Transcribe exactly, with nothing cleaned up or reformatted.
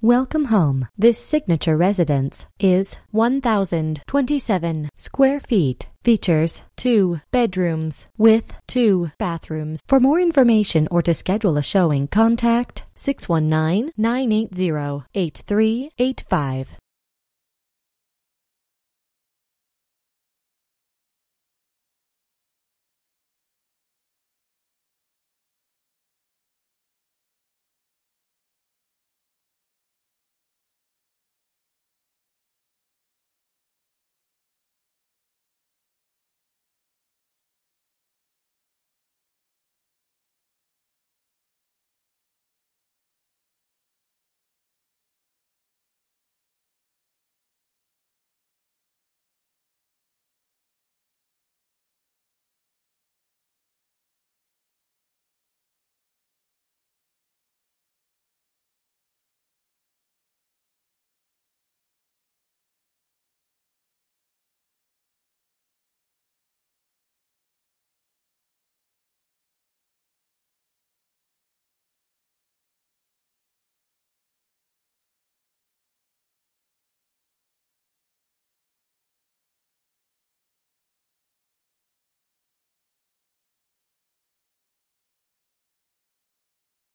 Welcome home. This signature residence is one thousand twenty-seven square feet. Features two bedrooms with two bathrooms. For more information or to schedule a showing, contact six one nine, nine eight zero, eight three eight five.